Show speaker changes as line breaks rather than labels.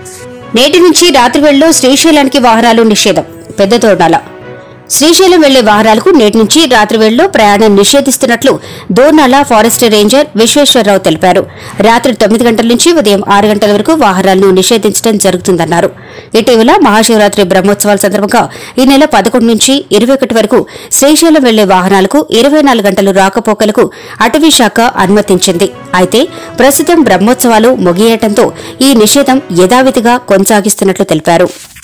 నేటి నుంచి రాత్రి వేళల్లో శ్రీశైలానికి వాహనాలు నిషేధం. పెద్ద తోర్నాల శ్రీశైలం వెళ్లే వాహనాలకు నేటి నుంచి రాత్రి వేళల్లో ప్రయాణం నిషేధిస్తున్నట్లు దోర్నాల ఫారెస్ట్ రేంజర్ విశ్వేశ్వరరావు తెలిపారు. రాత్రి 9 గంటల నుంచి ఉదయం 6 గంటల వరకు వాహనాలను నిషేధించడం జరుగుతుందన్నారు. ఇటీవల మహాశివరాత్రి బ్రహ్మోత్సవాల సందర్భంగా ఈ నెల 11 నుంచి 21 వరకు శ్రీశైలం వెళ్లే వాహనాలకు 24 గంటలు రాకపోకలకు అటవీ శాఖ అనుమతించింది. అయితే ప్రస్తుతం బ్రహ్మోత్సవాలు ముగియటంతో ఈ నిషేధం యథావిధిగా కొనసాగిస్తున్నట్లు తెలిపారు.